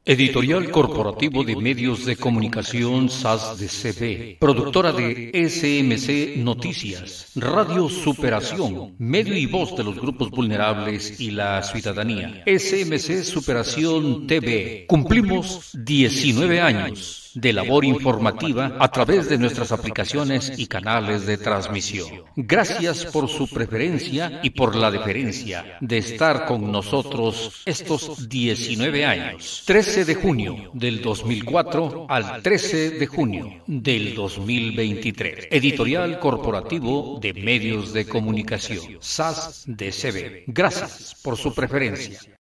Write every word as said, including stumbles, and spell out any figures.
Editorial Corporativo de Medios de Comunicación S A S de C B, productora de S M C Noticias, Radio Superación, medio y voz de los grupos vulnerables y la ciudadanía. S M C Superación T V. Cumplimos diecinueve años de labor informativa a través de nuestras aplicaciones y canales de transmisión. Gracias por su preferencia y por la deferencia de estar con nosotros estos diecinueve años. trece de junio del dos mil cuatro al trece de junio del dos mil veintitrés. Editorial Corporativo de Medios de Comunicación, S A S de C B. Gracias por su preferencia.